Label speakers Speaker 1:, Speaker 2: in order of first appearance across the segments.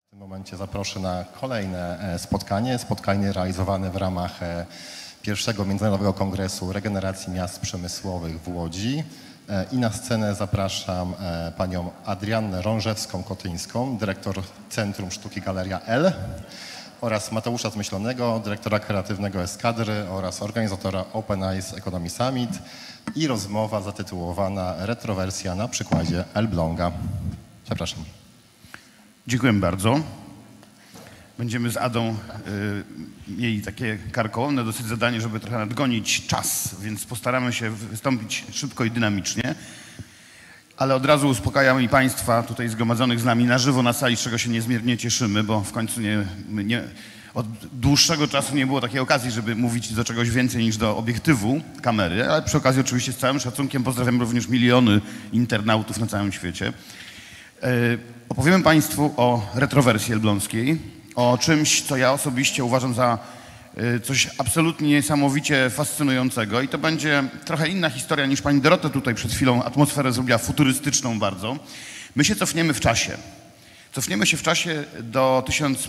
Speaker 1: W tym momencie zaproszę na kolejne spotkanie realizowane w ramach pierwszego Międzynarodowego Kongresu Regeneracji Miast Przemysłowych w Łodzi. I na scenę zapraszam panią Adriannę Rążewską-Kotyńską, dyrektor Centrum Sztuki Galeria L, oraz Mateusza Zmyślonego, dyrektora kreatywnego Eskadry oraz organizatora Open Eyes Economy Summit i rozmowa zatytułowana Retrowersja na przykładzie Elbląga. Zapraszam.
Speaker 2: Dziękuję bardzo. Będziemy z Adą mieli takie karkołomne dosyć zadanie, żeby trochę nadgonić czas, więc postaramy się wystąpić szybko i dynamicznie. Ale od razu uspokajam i Państwa tutaj zgromadzonych z nami na żywo na sali, z czego się niezmiernie cieszymy, bo w końcu od dłuższego czasu nie było takiej okazji, żeby mówić do czegoś więcej niż do obiektywu kamery, ale przy okazji oczywiście z całym szacunkiem pozdrawiam również miliony internautów na całym świecie. Opowiemy Państwu o retrowersji elbląskiej, o czymś, co ja osobiście uważam za coś absolutnie niesamowicie fascynującego i to będzie trochę inna historia niż pani Dorota tutaj przed chwilą atmosferę zrobiła futurystyczną bardzo. My się cofniemy w czasie. Cofniemy się w czasie do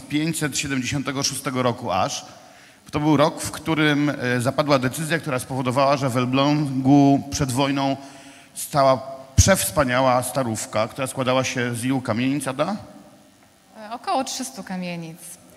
Speaker 2: 1576 roku aż. To był rok, w którym zapadła decyzja, która spowodowała, że w Elblągu przed wojną stała przewspaniała starówka, która składała się z ilu kamienic, Ada?
Speaker 3: Około 300 kamienic.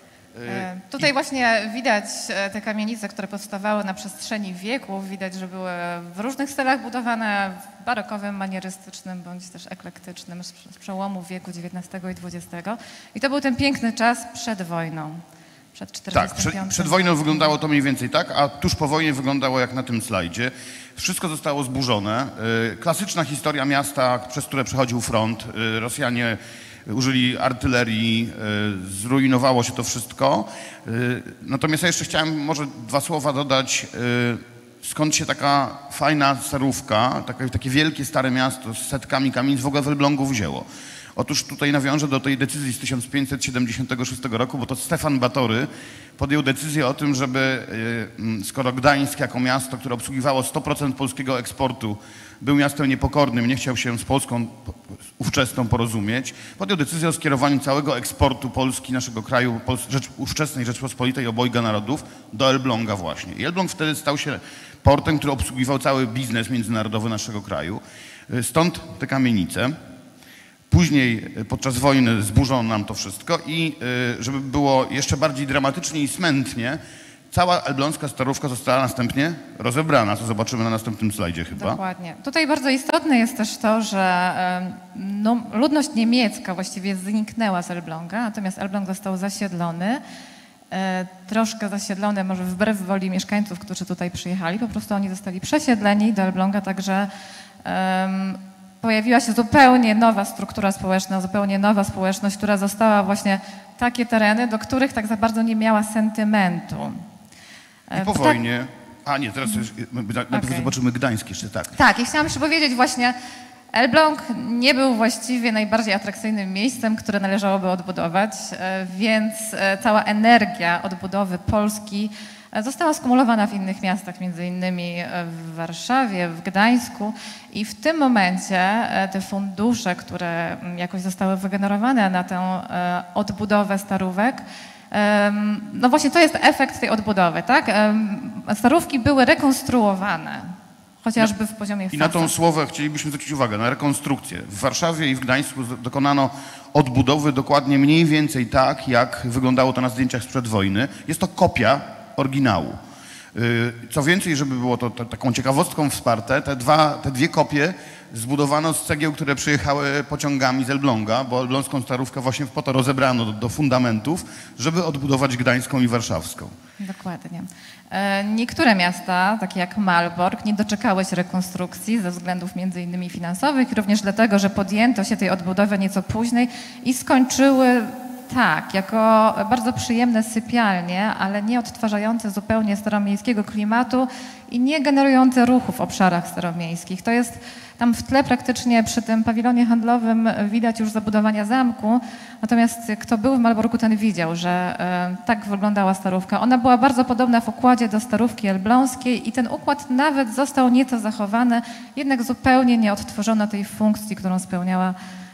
Speaker 3: Tutaj właśnie widać te kamienice, które powstawały na przestrzeni wieków. Widać, że były w różnych stylach budowane, w barokowym, manierystycznym bądź też eklektycznym z przełomu wieku XIX i XX. I to był ten piękny czas przed wojną. Przed 45.
Speaker 2: Tak, przed wojną wyglądało to mniej więcej tak, a tuż po wojnie wyglądało jak na tym slajdzie. Wszystko zostało zburzone. Klasyczna historia miasta, przez które przechodził front. Rosjanie użyli artylerii, zrujnowało się to wszystko. Natomiast ja jeszcze chciałem może dwa słowa dodać, skąd się taka fajna starówka, takie wielkie stare miasto z setkami kamienic w ogóle w Elblągu wzięło. Otóż tutaj nawiążę do tej decyzji z 1576 roku, bo to Stefan Batory podjął decyzję o tym, żeby skoro Gdańsk jako miasto, które obsługiwało 100% polskiego eksportu, był miastem niepokornym, nie chciał się z Polską ówczesną porozumieć, podjął decyzję o skierowaniu całego eksportu Polski, naszego kraju, ówczesnej Rzeczpospolitej obojga narodów, do Elbląga właśnie. I Elbląg wtedy stał się portem, który obsługiwał cały biznes międzynarodowy naszego kraju. Stąd te kamienice. Później podczas wojny zburzono nam to wszystko i żeby było jeszcze bardziej dramatycznie i smętnie, cała elbląska starówka została następnie rozebrana, co zobaczymy na następnym slajdzie chyba.
Speaker 3: Dokładnie. Tutaj bardzo istotne jest też to, że ludność niemiecka właściwie zniknęła z Elbląga, natomiast Elbląg został zasiedlony. Troszkę zasiedlony może wbrew woli mieszkańców, którzy tutaj przyjechali. Po prostu oni zostali przesiedleni do Elbląga, także pojawiła się zupełnie nowa struktura społeczna, zupełnie nowa społeczność, która została właśnie takie tereny, do których tak za bardzo nie miała sentymentu.
Speaker 2: I po wojnie... A nie, teraz najpierw zobaczymy Gdańsk jeszcze, tak.
Speaker 3: Tak, i chciałam jeszcze powiedzieć właśnie, Elbląg nie był właściwie najbardziej atrakcyjnym miejscem, które należałoby odbudować, więc cała energia odbudowy Polski została skumulowana w innych miastach, między innymi w Warszawie, w Gdańsku i w tym momencie te fundusze, które jakoś zostały wygenerowane na tę odbudowę starówek, no właśnie to jest efekt tej odbudowy, tak? Starówki były rekonstruowane, chociażby w poziomie fasad.
Speaker 2: I na tą słowę chcielibyśmy zwrócić uwagę, na rekonstrukcję. W Warszawie i w Gdańsku dokonano odbudowy dokładnie mniej więcej tak, jak wyglądało to na zdjęciach sprzed wojny. Jest to kopia oryginału. Co więcej, żeby było to taką ciekawostką wsparte, te dwie kopie zbudowano z cegieł, które przyjechały pociągami z Elbląga, bo elbląską starówkę właśnie po to rozebrano do fundamentów, żeby odbudować gdańską i warszawską.
Speaker 3: Dokładnie. Niektóre miasta, takie jak Malbork, nie doczekały się rekonstrukcji ze względów między innymi finansowych i również dlatego, że podjęto się tej odbudowy nieco później i skończyły tak, jako bardzo przyjemne sypialnie, ale nie odtwarzające zupełnie staromiejskiego klimatu i nie generujące ruchu w obszarach staromiejskich. To jest tam w tle praktycznie przy tym pawilonie handlowym widać już zabudowania zamku, natomiast kto był w Malborku, ten widział, że tak wyglądała starówka. Ona była bardzo podobna w układzie do starówki elbląskiej i ten układ nawet został nieco zachowany, jednak zupełnie nie odtworzono tej funkcji, którą spełniała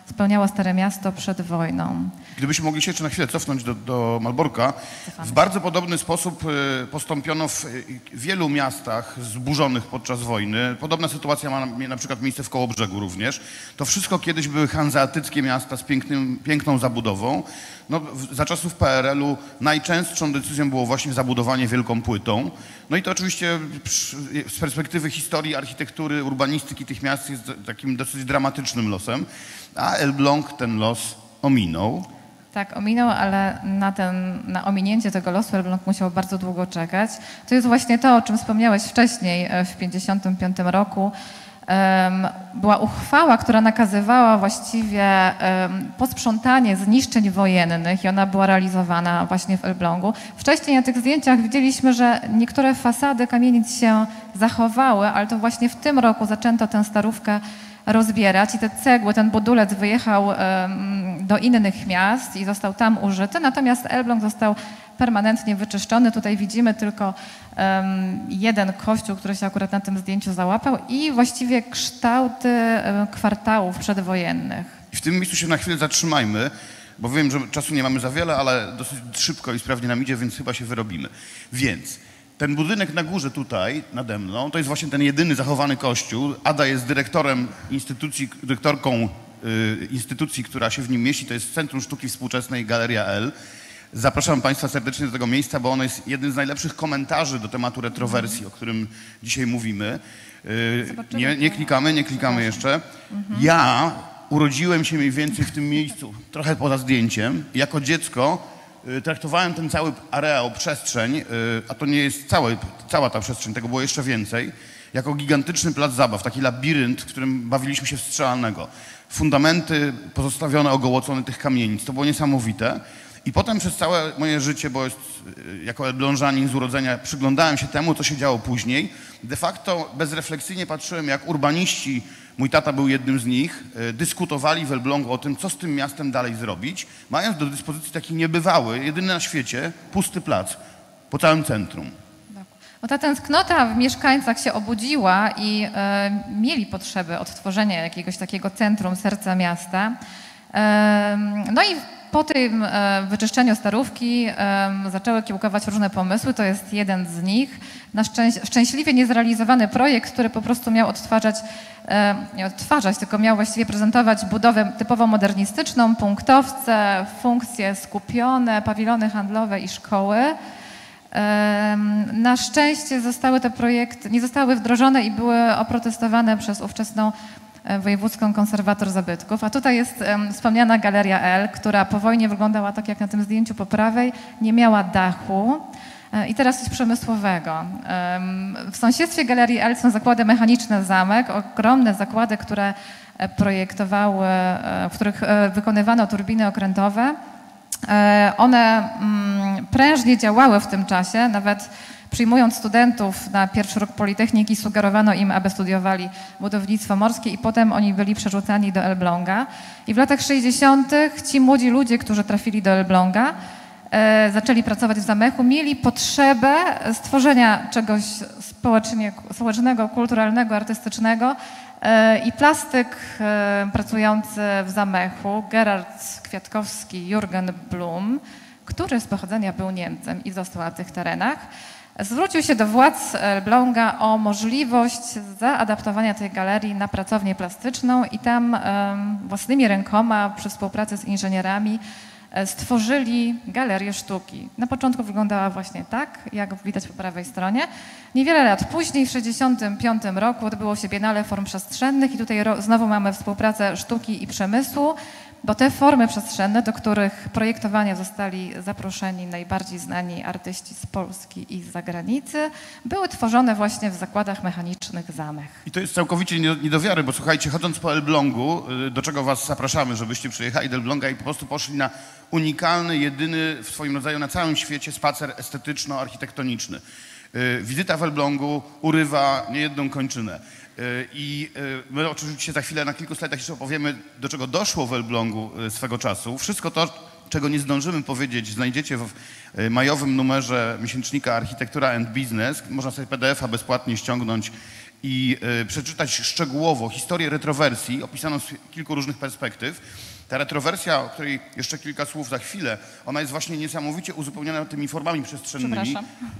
Speaker 3: spełniało Stare Miasto przed wojną.
Speaker 2: Gdybyśmy mogli się jeszcze na chwilę cofnąć do Malborka, w bardzo podobny sposób postąpiono w wielu miastach zburzonych podczas wojny. Podobna sytuacja ma na przykład miejsce w Kołobrzegu również. To wszystko kiedyś były hanzeatyckie miasta z piękną zabudową. No, za czasów PRL-u najczęstszą decyzją było właśnie zabudowanie wielką płytą. No i to oczywiście z perspektywy historii, architektury, urbanistyki tych miast jest takim dosyć dramatycznym losem, a Elbląg ten los ominął.
Speaker 3: Tak, ominął, ale na ominięcie tego losu Elbląg musiał bardzo długo czekać. To jest właśnie to, o czym wspomniałeś wcześniej, w 1955 roku. Była uchwała, która nakazywała właściwie posprzątanie zniszczeń wojennych i ona była realizowana właśnie w Elblągu. Wcześniej na tych zdjęciach widzieliśmy, że niektóre fasady kamienic się zachowały, ale to właśnie w tym roku zaczęto tę starówkę rozbierać i te cegły, ten budulec wyjechał do innych miast i został tam użyty, natomiast Elbląg został permanentnie wyczyszczony. Tutaj widzimy tylko jeden kościół, który się akurat na tym zdjęciu załapał i właściwie kształty kwartałów przedwojennych.
Speaker 2: I w tym miejscu się na chwilę zatrzymajmy, bo wiem, że czasu nie mamy za wiele, ale dosyć szybko i sprawnie nam idzie, więc chyba się wyrobimy. Więc ten budynek na górze tutaj, nade mną, to jest właśnie ten jedyny zachowany kościół. Ada jest dyrektorką instytucji, która się w nim mieści. To jest Centrum Sztuki Współczesnej Galeria L. Zapraszam Państwa serdecznie do tego miejsca, bo ono jest jednym z najlepszych komentarzy do tematu retrowersji, o którym dzisiaj mówimy. Nie klikamy jeszcze. Ja urodziła się mniej więcej w tym miejscu, trochę poza zdjęciem. Jako dziecko traktowałem ten cały areał, przestrzeń, a to nie jest cała ta przestrzeń, tego było jeszcze więcej, jako gigantyczny plac zabaw, taki labirynt, w którym bawiliśmy się w strzelalnego. Fundamenty pozostawione, ogołocone tych kamienic, to było niesamowite. I potem przez całe moje życie, bo jako elblążanin z urodzenia przyglądałem się temu, co się działo później. De facto bezrefleksyjnie patrzyłem, jak urbaniści, mój tata był jednym z nich, dyskutowali w Elblągu o tym, co z tym miastem dalej zrobić, mając do dyspozycji taki niebywały, jedyny na świecie, pusty plac po całym centrum.
Speaker 3: Bo ta tęsknota w mieszkańcach się obudziła i mieli potrzeby odtworzenia jakiegoś takiego centrum, serca miasta. No i po tym wyczyszczeniu Starówki zaczęły kiełkować różne pomysły, to jest jeden z nich. Na szczęśliwie niezrealizowany projekt, który po prostu miał nie odtwarzać, tylko miał właściwie prezentować budowę typowo modernistyczną, punktowce, funkcje skupione, pawilony handlowe i szkoły. Na szczęście te projekty nie zostały wdrożone i były oprotestowane przez ówczesną Wojewódzką Konserwator Zabytków. A tutaj jest wspomniana Galeria L, która po wojnie wyglądała tak jak na tym zdjęciu po prawej, nie miała dachu i teraz coś przemysłowego. W sąsiedztwie Galerii L są zakłady mechaniczne Zamek, ogromne zakłady, które projektowały, w których wykonywano turbiny okrętowe. One prężnie działały w tym czasie, nawet przyjmując studentów na pierwszy rok Politechniki sugerowano im, aby studiowali budownictwo morskie i potem oni byli przerzucani do Elbląga. I w latach 60. ci młodzi ludzie, którzy trafili do Elbląga, zaczęli pracować w Zamechu, mieli potrzebę stworzenia czegoś społecznego, kulturalnego, artystycznego i plastyk pracujący w Zamechu, Gerard Kwiatkowski, Jürgen Blum, który z pochodzenia był Niemcem i został na tych terenach, zwrócił się do władz Elbląga o możliwość zaadaptowania tej galerii na pracownię plastyczną i tam własnymi rękoma przy współpracy z inżynierami stworzyli galerię sztuki. Na początku wyglądała właśnie tak, jak widać po prawej stronie. Niewiele lat później, w 1965 roku, odbyło się Biennale Form Przestrzennych i tutaj znowu mamy współpracę sztuki i przemysłu, bo te formy przestrzenne, do których projektowania zostali zaproszeni najbardziej znani artyści z Polski i z zagranicy, były tworzone właśnie w zakładach mechanicznych Zamech.
Speaker 2: I to jest całkowicie nie do wiary, bo słuchajcie, chodząc po Elblągu, do czego was zapraszamy, żebyście przyjechali do Elbląga i po prostu poszli na unikalny, jedyny w swoim rodzaju na całym świecie spacer estetyczno-architektoniczny. Wizyta w Elblągu urywa niejedną kończynę. I my oczywiście za chwilę na kilku slajdach jeszcze opowiemy, do czego doszło w Elblągu swego czasu. Wszystko to, czego nie zdążymy powiedzieć, znajdziecie w majowym numerze miesięcznika Architektura and Business. Można sobie PDF-a bezpłatnie ściągnąć i przeczytać szczegółowo historię retrowersji opisaną z kilku różnych perspektyw. Ta retrowersja, o której jeszcze kilka słów za chwilę, ona jest właśnie niesamowicie uzupełniona tymi formami przestrzennymi.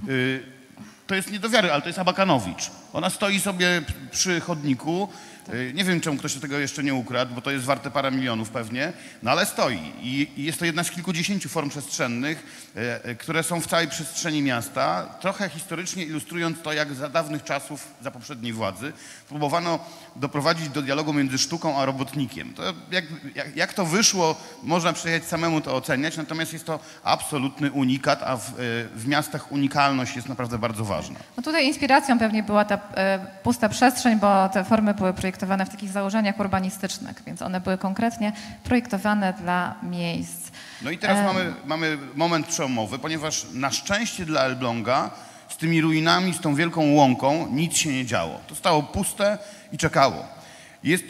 Speaker 2: To jest nie do wiary, ale to jest Abakanowicz. Ona stoi sobie przy chodniku. Nie wiem, czemu ktoś tego jeszcze nie ukradł, bo to jest warte parę milionów pewnie, no ale stoi. I jest to jedna z kilkudziesięciu form przestrzennych, które są w całej przestrzeni miasta, trochę historycznie ilustrując to, jak za dawnych czasów, za poprzedniej władzy, próbowano doprowadzić do dialogu między sztuką a robotnikiem. To jak to wyszło, można przyjechać samemu to oceniać, natomiast jest to absolutny unikat, a w miastach unikalność jest naprawdę bardzo ważna.
Speaker 3: No tutaj inspiracją pewnie była ta pusta przestrzeń, bo te formy były projektowane w takich założeniach urbanistycznych, więc one były konkretnie projektowane dla miejsc.
Speaker 2: No i teraz mamy moment przełomowy, ponieważ na szczęście dla Elbląga z tymi ruinami, z tą wielką łąką nic się nie działo. To stało puste i czekało. Jest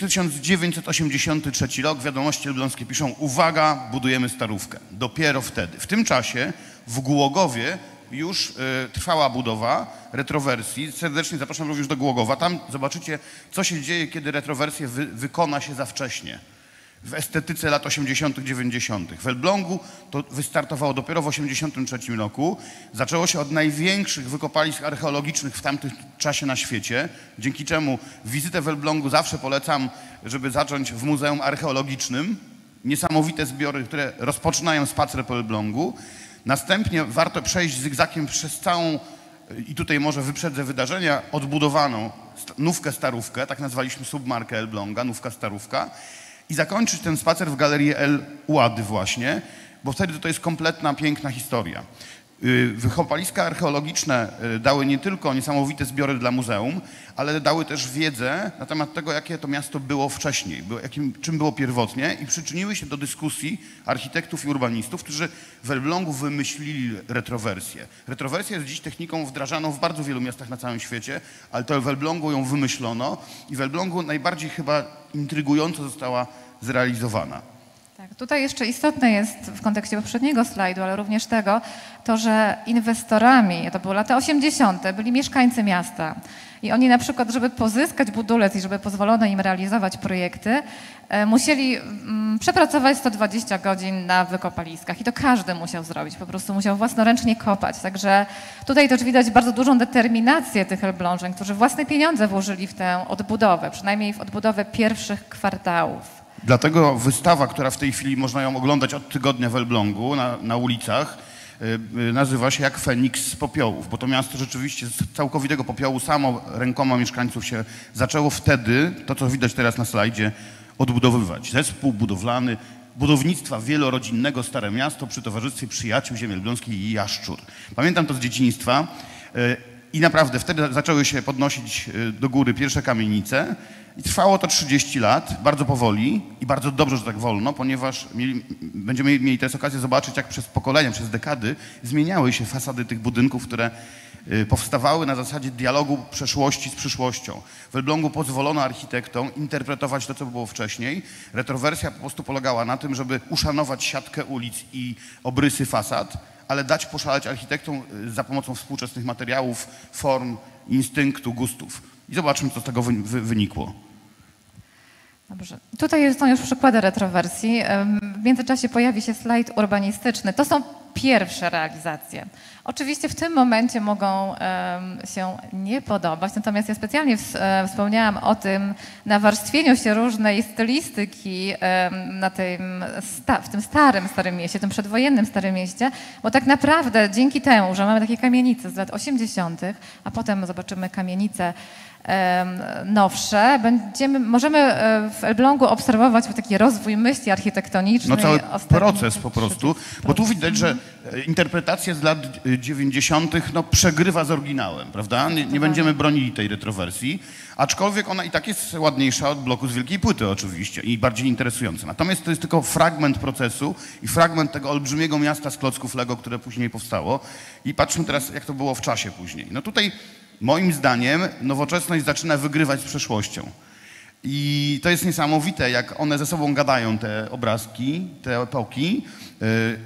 Speaker 2: 1983 rok, Wiadomości Elbląskie piszą: uwaga, budujemy Starówkę. Dopiero wtedy. W tym czasie w Głogowie już trwała budowa retrowersji. Serdecznie zapraszam również do Głogowa. Tam zobaczycie, co się dzieje, kiedy retrowersję wykona się za wcześnie. W estetyce lat 80., 90. W Elblągu to wystartowało dopiero w 1983 roku. Zaczęło się od największych wykopalisk archeologicznych w tamtym czasie na świecie, dzięki czemu wizytę w Elblągu zawsze polecam, żeby zacząć w Muzeum Archeologicznym. Niesamowite zbiory, które rozpoczynają spacer po Elblągu. Następnie warto przejść zygzakiem przez całą, i tutaj może wyprzedzę wydarzenia, odbudowaną Nówkę Starówkę, tak nazwaliśmy submarkę Elbląga, Nówka Starówka, i zakończyć ten spacer w Galerii El Ouady właśnie, bo wtedy to jest kompletna, piękna historia. Wykopaliska archeologiczne dały nie tylko niesamowite zbiory dla muzeum, ale dały też wiedzę na temat tego, jakie to miasto było wcześniej, czym było pierwotnie, i przyczyniły się do dyskusji architektów i urbanistów, którzy w Elblągu wymyślili retrowersję. Retrowersja jest dziś techniką wdrażaną w bardzo wielu miastach na całym świecie, ale to w Elblągu ją wymyślono i w Elblągu najbardziej chyba intrygująco została zrealizowana.
Speaker 3: Tak, tutaj jeszcze istotne jest w kontekście poprzedniego slajdu, ale również tego, to, że inwestorami, to były lata 80., byli mieszkańcy miasta. I oni na przykład, żeby pozyskać budulec i żeby pozwolono im realizować projekty, musieli przepracować 120 godzin na wykopaliskach. I to każdy musiał zrobić, po prostu musiał własnoręcznie kopać. Także tutaj też widać bardzo dużą determinację tych Elblążan, którzy własne pieniądze włożyli w tę odbudowę, przynajmniej w odbudowę pierwszych kwartałów.
Speaker 2: Dlatego wystawa, która w tej chwili można ją oglądać od tygodnia w Elblągu na ulicach, nazywa się Jak Feniks z popiołów, bo to miasto rzeczywiście z całkowitego popiołu samo rękoma mieszkańców się zaczęło wtedy, to co widać teraz na slajdzie, odbudowywać. Zespół budowlany budownictwa wielorodzinnego Stare Miasto przy Towarzystwie Przyjaciół Ziemi Elbląskiej i Jaszczur. Pamiętam to z dzieciństwa i naprawdę wtedy zaczęły się podnosić do góry pierwsze kamienice. I trwało to 30 lat, bardzo powoli i bardzo dobrze, że tak wolno, ponieważ będziemy mieli teraz okazję zobaczyć, jak przez pokolenia, przez dekady zmieniały się fasady tych budynków, które powstawały na zasadzie dialogu przeszłości z przyszłością. W Elblągu pozwolono architektom interpretować to, co było wcześniej. Retrowersja po prostu polegała na tym, żeby uszanować siatkę ulic i obrysy fasad, ale dać poszaleć architektom za pomocą współczesnych materiałów, form, instynktu, gustów. I zobaczmy, co z tego wynikło.
Speaker 3: Dobrze. Tutaj są już przykłady retrowersji. W międzyczasie pojawi się slajd urbanistyczny. To są pierwsze realizacje. Oczywiście w tym momencie mogą się nie podobać, natomiast ja specjalnie wspomniałam o tym nawarstwieniu się różnej stylistyki w tym starym mieście, tym przedwojennym Starym Mieście, bo tak naprawdę dzięki temu, że mamy takie kamienice z lat 80., a potem zobaczymy kamienice nowsze, możemy w Elblągu obserwować taki rozwój myśli architektonicznej.
Speaker 2: No cały proces po prostu, bo tu widać, że interpretacja z lat 90. przegrywa z oryginałem, prawda? Nie będziemy bronili tej retrowersji, aczkolwiek ona i tak jest ładniejsza od bloku z wielkiej płyty oczywiście i bardziej interesująca. Natomiast to jest tylko fragment procesu i fragment tego olbrzymiego miasta z klocków Lego, które później powstało. I patrzmy teraz, jak to było w czasie później. No tutaj moim zdaniem nowoczesność zaczyna wygrywać z przeszłością. I to jest niesamowite, jak one ze sobą gadają, te obrazki, te epoki.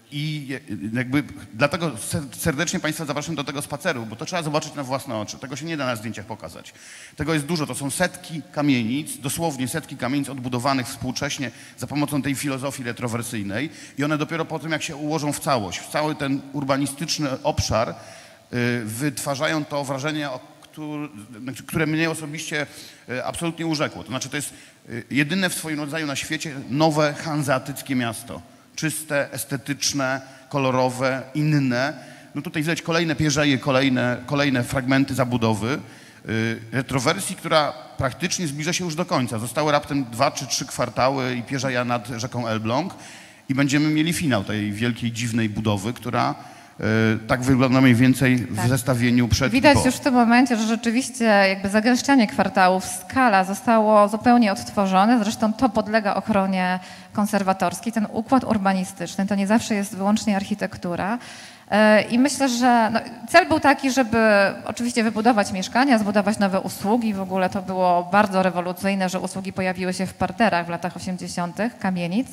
Speaker 2: I jakby dlatego serdecznie Państwa zapraszam do tego spaceru, bo to trzeba zobaczyć na własne oczy. Tego się nie da na zdjęciach pokazać. Tego jest dużo. To są setki kamienic, dosłownie setki kamienic odbudowanych współcześnie za pomocą tej filozofii retrowersyjnej. I one dopiero po tym, jak się ułożą w całość, w cały ten urbanistyczny obszar, wytwarzają to wrażenie, które mnie osobiście absolutnie urzekło. To znaczy to jest jedyne w swoim rodzaju na świecie nowe hanzeatyckie miasto. Czyste, estetyczne, kolorowe, inne. No tutaj widać kolejne pierzeje, kolejne fragmenty zabudowy. Retrowersji, która praktycznie zbliża się już do końca. Zostały raptem 2 czy 3 kwartały i pierzeja nad rzeką Elbląg i będziemy mieli finał tej wielkiej, dziwnej budowy, która tak wygląda mniej więcej w zestawieniu przed i
Speaker 3: Widać
Speaker 2: po.
Speaker 3: już w tym momencie, że rzeczywiście jakby zagęszczanie kwartałów, skala zostało zupełnie odtworzone. Zresztą to podlega ochronie konserwatorskiej. Ten układ urbanistyczny to nie zawsze jest wyłącznie architektura. I myślę, że cel był taki, żeby oczywiście wybudować mieszkania, zbudować nowe usługi. W ogóle to było bardzo rewolucyjne, że usługi pojawiły się w parterach w latach 80. kamienic.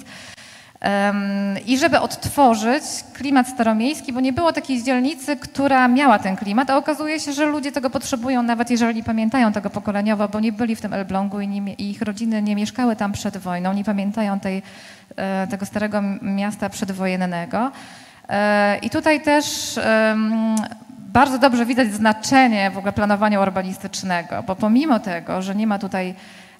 Speaker 3: I żeby odtworzyć klimat staromiejski, bo nie było takiej dzielnicy, która miała ten klimat, a okazuje się, że ludzie tego potrzebują, nawet jeżeli pamiętają tego pokoleniowo, bo nie byli w tym Elblągu i ich rodziny nie mieszkały tam przed wojną, nie pamiętają tego starego miasta przedwojennego. I tutaj też bardzo dobrze widać znaczenie w ogóle planowania urbanistycznego, bo pomimo tego, że nie ma tutaj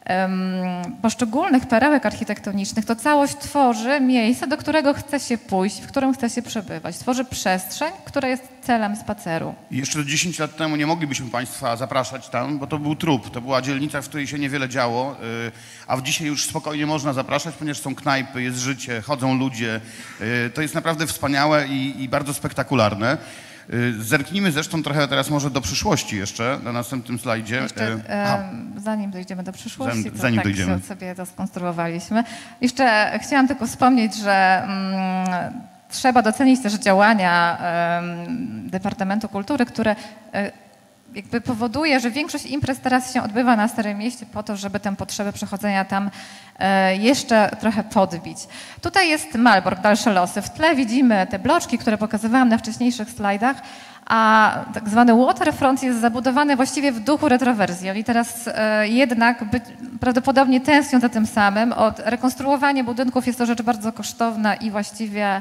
Speaker 3: poszczególnych perełek architektonicznych, to całość tworzy miejsce, do którego chce się pójść, w którym chce się przebywać. Tworzy przestrzeń, która jest celem spaceru.
Speaker 2: I jeszcze 10 lat temu nie moglibyśmy Państwa zapraszać tam, bo to był trup. To była dzielnica, w której się niewiele działo, a w dzisiaj już spokojnie można zapraszać, ponieważ są knajpy, jest życie, chodzą ludzie. To jest naprawdę wspaniałe i bardzo spektakularne. Zerknijmy zresztą trochę teraz może do przyszłości jeszcze, na następnym slajdzie.
Speaker 3: Jeszcze, zanim dojdziemy do przyszłości, to
Speaker 2: zanim
Speaker 3: tak
Speaker 2: dojdziemy.
Speaker 3: sobie to skonstruowaliśmy. Jeszcze chciałam tylko wspomnieć, że trzeba docenić też działania Departamentu Kultury, które jakby powoduje, że większość imprez teraz się odbywa na Starym Mieście po to, żeby tę potrzebę przechodzenia tam jeszcze trochę podbić. Tutaj jest Malbork, dalsze losy. W tle widzimy te bloczki, które pokazywałam na wcześniejszych slajdach, a tak zwany waterfront jest zabudowany właściwie w duchu retrowersji. Oni teraz jednak prawdopodobnie tęsknią za tym samym. Rekonstruowanie budynków jest to rzecz bardzo kosztowna i właściwie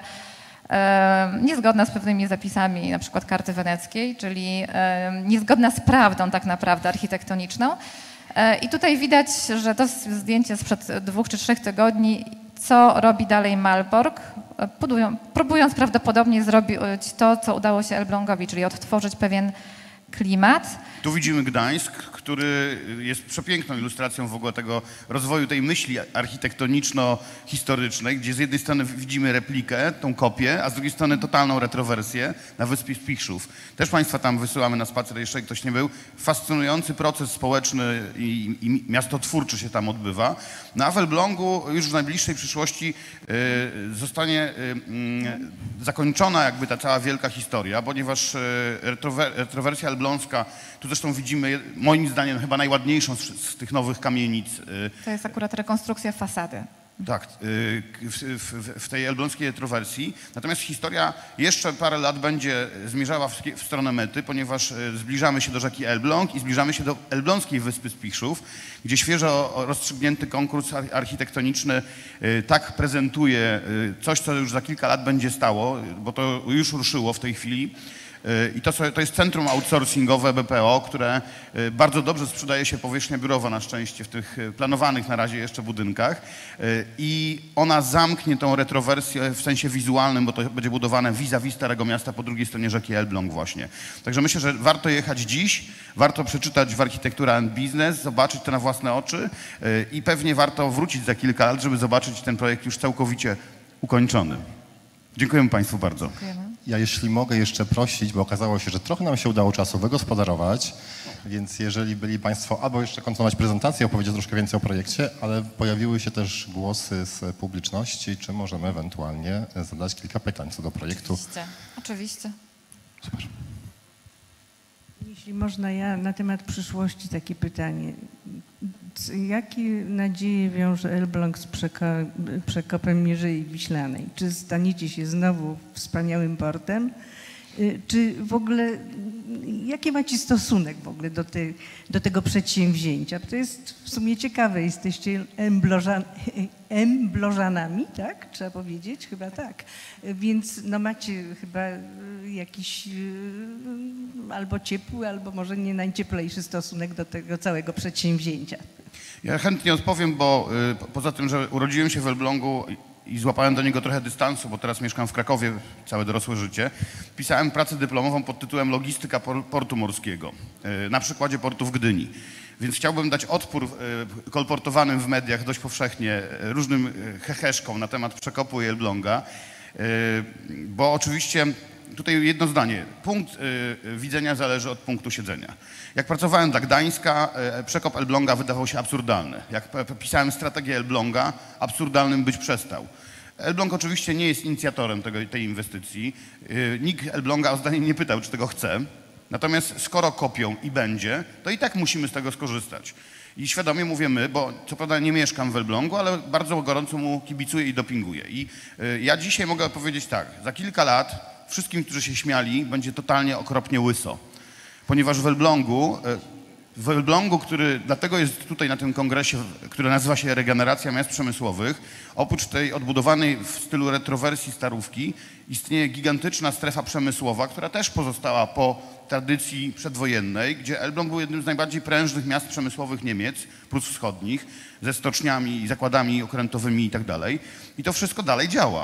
Speaker 3: niezgodna z pewnymi zapisami na przykład karty weneckiej, czyli niezgodna z prawdą tak naprawdę architektoniczną. I tutaj widać, że to zdjęcie sprzed 2 czy 3 tygodni, co robi dalej Malbork, próbując prawdopodobnie zrobić to, co udało się Elblągowi, czyli odtworzyć pewien klimat.
Speaker 2: Tu widzimy Gdańsk, który jest przepiękną ilustracją w ogóle tego rozwoju tej myśli architektoniczno-historycznej, gdzie z jednej strony widzimy replikę, tą kopię, a z drugiej strony totalną retrowersję na wyspie Spichrzów. Też Państwa tam wysyłamy na spacer, jeszcze ktoś nie był. Fascynujący proces społeczny i miastotwórczy się tam odbywa. No a w Elblągu już w najbliższej przyszłości zostanie zakończona jakby ta cała wielka historia, ponieważ retrowersja elbląska, tu zresztą widzimy moim zdaniem chyba najładniejszą z tych nowych kamienic.
Speaker 3: To jest akurat rekonstrukcja fasady.
Speaker 2: Tak, w tej elbląskiej retrowersji. Natomiast historia jeszcze parę lat będzie zmierzała w stronę mety, ponieważ zbliżamy się do rzeki Elbląg i zbliżamy się do elbląskiej wyspy Spichrzów, gdzie świeżo rozstrzygnięty konkurs architektoniczny tak prezentuje coś, co już za kilka lat będzie stało, bo to już ruszyło w tej chwili. I to jest centrum outsourcingowe BPO, które bardzo dobrze sprzedaje się powierzchnia biurowa na szczęście w tych planowanych na razie jeszcze budynkach i ona zamknie tą retrowersję w sensie wizualnym, bo to będzie budowane vis-a-vis Starego Miasta po drugiej stronie rzeki Elbląg właśnie. Także myślę, że warto jechać dziś, warto przeczytać w Architektura and Business, zobaczyć to na własne oczy i pewnie warto wrócić za kilka lat, żeby zobaczyć ten projekt już całkowicie ukończony. Dziękujemy Państwu bardzo.
Speaker 3: Dziękujemy.
Speaker 1: Ja jeśli mogę jeszcze prosić, bo okazało się, że trochę nam się udało czasu wygospodarować, więc jeżeli byli Państwo albo jeszcze kontynuować prezentację, opowiedzieć troszkę więcej o projekcie, ale pojawiły się też głosy z publiczności, czy możemy ewentualnie zadać kilka pytań co do projektu.
Speaker 3: Oczywiście.
Speaker 1: Super.
Speaker 4: Jeśli można, ja na temat przyszłości takie pytanie. Jakie nadzieje wiąże Elbląg z przekopem Mierzei Wiślanej? Czy staniecie się znowu wspaniałym portem? Czy w ogóle, jaki macie stosunek w ogóle do tego przedsięwzięcia? To jest w sumie ciekawe, jesteście Emblożanami, tak? Trzeba powiedzieć, chyba tak. Więc no macie chyba jakiś albo ciepły, albo może nie najcieplejszy stosunek do tego całego przedsięwzięcia.
Speaker 2: Ja chętnie odpowiem, bo poza tym, że urodziłem się w Elblągu i złapałem do niego trochę dystansu, bo teraz mieszkam w Krakowie całe dorosłe życie, pisałem pracę dyplomową pod tytułem Logistyka portu morskiego na przykładzie portu w Gdyni. Więc chciałbym dać odpór kolportowanym w mediach dość powszechnie różnym heheszkom na temat przekopu i Elbląga, bo oczywiście tutaj jedno zdanie. Punkt widzenia zależy od punktu siedzenia. Jak pracowałem dla Gdańska, przekop Elbląga wydawał się absurdalny. Jak pisałem strategię Elbląga, absurdalnym być przestał. Elbląg oczywiście nie jest inicjatorem tej inwestycji. Nikt Elbląga o zdanie nie pytał, czy tego chce. Natomiast skoro kopią i będzie, to i tak musimy z tego skorzystać. I świadomie mówię my, bo co prawda nie mieszkam w Elblągu, ale bardzo gorąco mu kibicuję i dopinguję. I ja dzisiaj mogę powiedzieć tak, za kilka lat wszystkim, którzy się śmiali, będzie totalnie okropnie łyso. Ponieważ w Elblągu, który dlatego jest tutaj na tym kongresie, który nazywa się Regeneracja Miast Przemysłowych, oprócz tej odbudowanej w stylu retrowersji starówki, istnieje gigantyczna strefa przemysłowa, która też pozostała po tradycji przedwojennej, gdzie Elbląg był jednym z najbardziej prężnych miast przemysłowych Niemiec, Prus Wschodnich, ze stoczniami, zakładami okrętowymi i tak dalej. I to wszystko dalej działa.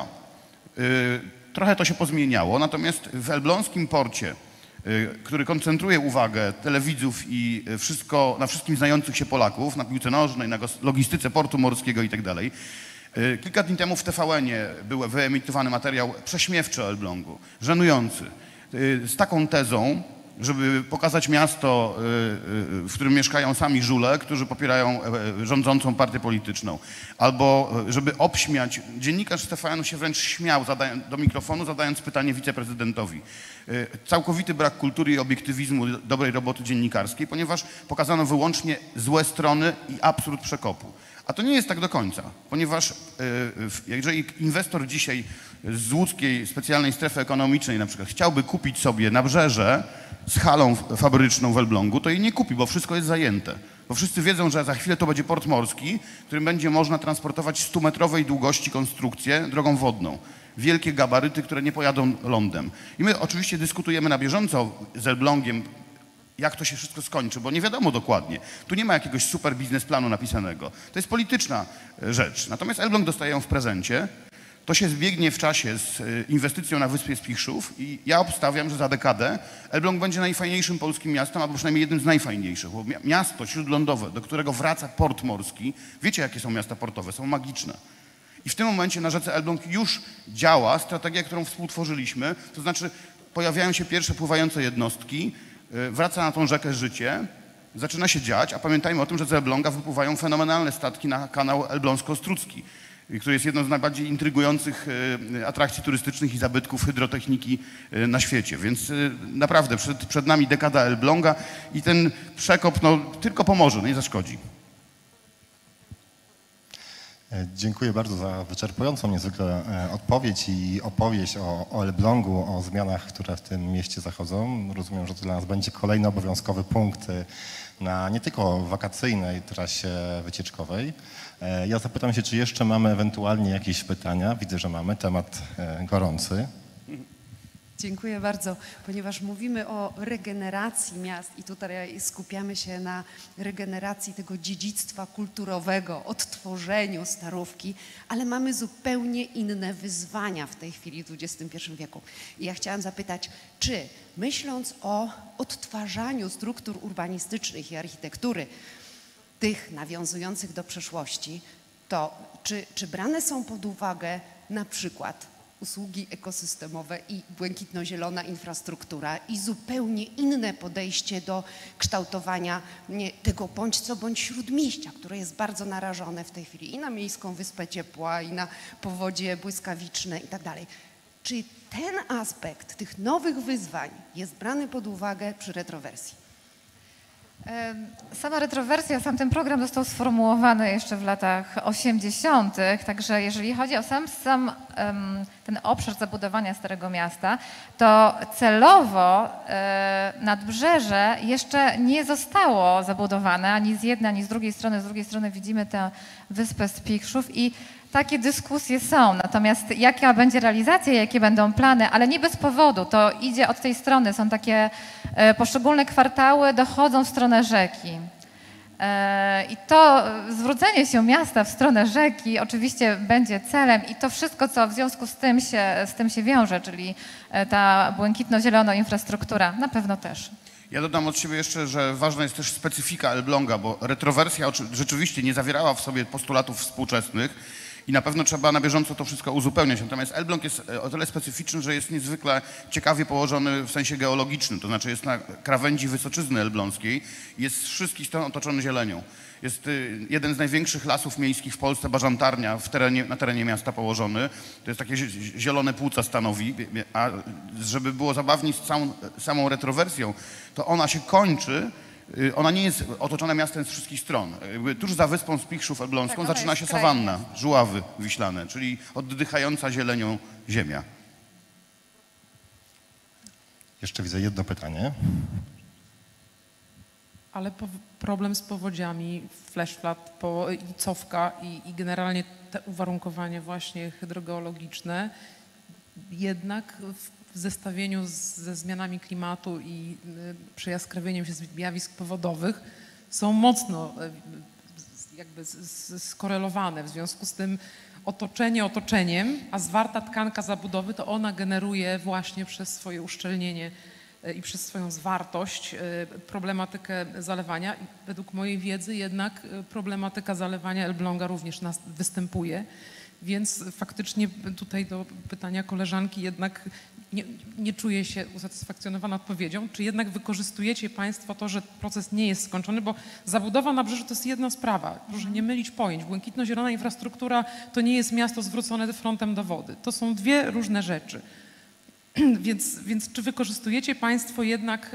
Speaker 2: Trochę to się pozmieniało, natomiast w elbląskim porcie, który koncentruje uwagę telewidzów i na wszystkim znających się Polaków, na piłce nożnej, na logistyce portu morskiego i tak dalej. Kilka dni temu w TVN-ie był wyemitowany materiał prześmiewczy o Elblągu, żenujący, z taką tezą, żeby pokazać miasto, w którym mieszkają sami żule, którzy popierają rządzącą partię polityczną. Albo żeby obśmiać, dziennikarz z TVN-u się wręcz śmiał do mikrofonu, zadając pytanie wiceprezydentowi. Całkowity brak kultury i obiektywizmu, dobrej roboty dziennikarskiej, ponieważ pokazano wyłącznie złe strony i absurd przekopu. A to nie jest tak do końca, ponieważ jeżeli inwestor dzisiaj z łódzkiej specjalnej strefy ekonomicznej na przykład chciałby kupić sobie nabrzeże z halą fabryczną w Elblągu, to jej nie kupi, bo wszystko jest zajęte. Bo wszyscy wiedzą, że za chwilę to będzie port morski, w którym będzie można transportować 100-metrowej długości konstrukcje drogą wodną. Wielkie gabaryty, które nie pojadą lądem. I my oczywiście dyskutujemy na bieżąco z Elblągiem, jak to się wszystko skończy, bo nie wiadomo dokładnie. Tu nie ma jakiegoś super biznesplanu napisanego. To jest polityczna rzecz. Natomiast Elbląg dostaje ją w prezencie. To się zbiegnie w czasie z inwestycją na wyspie Spichrzów i ja obstawiam, że za dekadę Elbląg będzie najfajniejszym polskim miastem, albo przynajmniej jednym z najfajniejszych. Bo miasto śródlądowe, do którego wraca port morski, wiecie jakie są miasta portowe, są magiczne. I w tym momencie na rzece Elbląg już działa strategia, którą współtworzyliśmy, to znaczy pojawiają się pierwsze pływające jednostki, wraca na tą rzekę życie, zaczyna się dziać, a pamiętajmy o tym, że z Elbląga wypływają fenomenalne statki na kanał Elbląsko-Strucki, który jest jedną z najbardziej intrygujących atrakcji turystycznych i zabytków hydrotechniki na świecie. Więc naprawdę przed nami dekada Elbląga i ten przekop tylko pomoże, nie zaszkodzi.
Speaker 1: Dziękuję bardzo za wyczerpującą niezwykle odpowiedź i opowieść o Elblągu, o zmianach, które w tym mieście zachodzą. Rozumiem, że to dla nas będzie kolejny obowiązkowy punkt na nie tylko wakacyjnej trasie wycieczkowej. Ja zapytam się, czy jeszcze mamy ewentualnie jakieś pytania. Widzę, że mamy. Temat gorący.
Speaker 5: Dziękuję bardzo. Ponieważ mówimy o regeneracji miast i tutaj skupiamy się na regeneracji tego dziedzictwa kulturowego, odtworzeniu Starówki, ale mamy zupełnie inne wyzwania w tej chwili w XXI wieku. I ja chciałam zapytać, czy myśląc o odtwarzaniu struktur urbanistycznych i architektury, tych nawiązujących do przeszłości, to czy brane są pod uwagę na przykład usługi ekosystemowe i błękitno-zielona infrastruktura i zupełnie inne podejście do kształtowania tego bądź co bądź śródmieścia, które jest bardzo narażone w tej chwili i na miejską wyspę ciepła, i na powodzie błyskawiczne i tak dalej. Czy ten aspekt tych nowych wyzwań jest brany pod uwagę przy retrowersji?
Speaker 3: Sama retrowersja, sam ten program został sformułowany jeszcze w latach 80., także jeżeli chodzi o ten obszar zabudowania Starego Miasta, to celowo Nadbrzeże jeszcze nie zostało zabudowane ani z jednej, ani z drugiej strony. Z drugiej strony widzimy tę wyspę Spichrzów i takie dyskusje są, natomiast jaka będzie realizacja, jakie będą plany, ale nie bez powodu, to idzie od tej strony, są takie poszczególne kwartały dochodzą w stronę rzeki. I to zwrócenie się miasta w stronę rzeki oczywiście będzie celem i to wszystko, co w związku z tym się wiąże, czyli ta błękitno-zielona infrastruktura, na pewno też.
Speaker 2: Ja dodam od siebie jeszcze, że ważna jest też specyfika Elbląga, bo retrowersja rzeczywiście nie zawierała w sobie postulatów współczesnych i na pewno trzeba na bieżąco to wszystko uzupełniać. Natomiast Elbląg jest o tyle specyficzny, że jest niezwykle ciekawie położony w sensie geologicznym, to znaczy jest na krawędzi Wysoczyzny Elbląskiej, jest z wszystkich stron otoczony zielenią. Jest jeden z największych lasów miejskich w Polsce, Bażantarnia, na terenie miasta położony. To jest takie zielone płuca stanowi, a żeby było zabawniej z samą retrowersją, to ona się kończy. Ona nie jest otoczona miastem z wszystkich stron. Tuż za wyspą Spichrzów Elbląską
Speaker 3: tak,
Speaker 2: zaczyna się sawanna, żuławy wiślane, czyli oddychająca zielenią ziemia.
Speaker 1: Jeszcze widzę jedno pytanie.
Speaker 6: Ale problem z powodziami, flash flood, cofka i generalnie te uwarunkowania właśnie hydrogeologiczne jednak w zestawieniu ze zmianami klimatu i przejaskrawieniem się zjawisk powodowych są mocno jakby skorelowane. W związku z tym otoczenie otoczeniem, a zwarta tkanka zabudowy to ona generuje właśnie przez swoje uszczelnienie i przez swoją zwartość problematykę zalewania. I według mojej wiedzy jednak problematyka zalewania Elbląga również występuje. Więc faktycznie tutaj do pytania koleżanki jednak nie czuję się usatysfakcjonowana odpowiedzią. Czy jednak wykorzystujecie Państwo to, że proces nie jest skończony? Bo zabudowa Nabrzeża to jest jedna sprawa. Proszę nie mylić pojęć. Błękitno-zielona infrastruktura to nie jest miasto zwrócone frontem do wody. To są dwie różne rzeczy. Więc czy wykorzystujecie Państwo jednak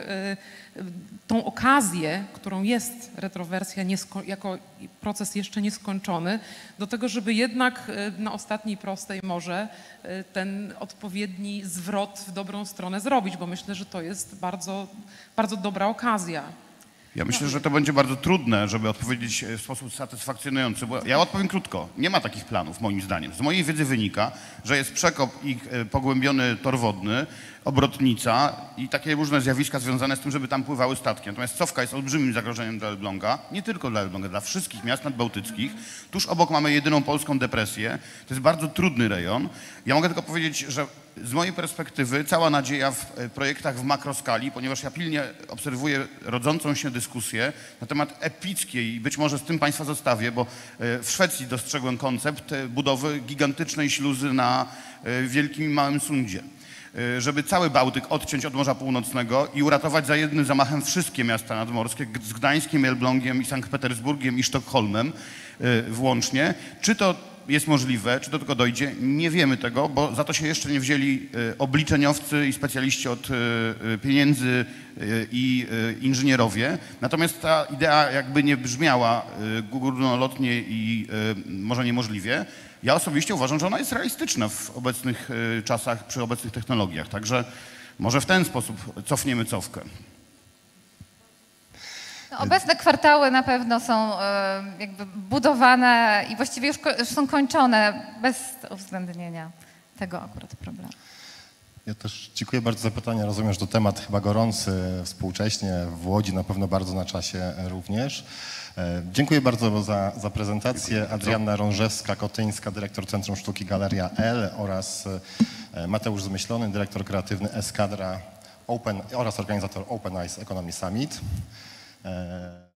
Speaker 6: tą okazję, którą jest retrowersja jako proces jeszcze nieskończony, do tego, żeby jednak na ostatniej prostej może ten odpowiedni zwrot w dobrą stronę zrobić, bo myślę, że to jest bardzo, bardzo dobra okazja.
Speaker 2: Ja myślę, że to będzie bardzo trudne, żeby odpowiedzieć w sposób satysfakcjonujący, bo ja odpowiem krótko. Nie ma takich planów, moim zdaniem. Z mojej wiedzy wynika, że jest przekop i pogłębiony tor wodny, obrotnica i takie różne zjawiska związane z tym, żeby tam pływały statki. Natomiast cofka jest olbrzymim zagrożeniem dla Elbląga, nie tylko dla Elbląga, dla wszystkich miast nadbałtyckich. Tuż obok mamy jedyną polską depresję. To jest bardzo trudny rejon. Ja mogę tylko powiedzieć, że z mojej perspektywy cała nadzieja w projektach w makroskali, ponieważ ja pilnie obserwuję rodzącą się dyskusję na temat epickiej i być może z tym Państwa zostawię, bo w Szwecji dostrzegłem koncept budowy gigantycznej śluzy na Wielkim i Małym Sundzie, żeby cały Bałtyk odciąć od Morza Północnego i uratować za jednym zamachem wszystkie miasta nadmorskie z Gdańskiem, Elblągiem i Sankt Petersburgiem i Sztokholmem włącznie. Czy to jest możliwe, czy do tego dojdzie? Nie wiemy tego, bo za to się jeszcze nie wzięli obliczeniowcy i specjaliści od pieniędzy i inżynierowie. Natomiast ta idea jakby nie brzmiała górnolotnie i może niemożliwie. Ja osobiście uważam, że ona jest realistyczna w obecnych czasach, przy obecnych technologiach. Także może w ten sposób cofniemy cofkę.
Speaker 3: No, obecne kwartały na pewno są jakby budowane i właściwie już są kończone bez uwzględnienia tego akurat problemu.
Speaker 1: Ja też dziękuję bardzo za pytanie. Rozumiem, że to temat chyba gorący współcześnie w Łodzi, na pewno bardzo na czasie również. Dziękuję bardzo za prezentację. Adrianna Rążewska-Kotyńska, dyrektor Centrum Sztuki Galeria L oraz Mateusz Zmyślony, dyrektor kreatywny Eskadra oraz organizator Open Eyes Economy Summit.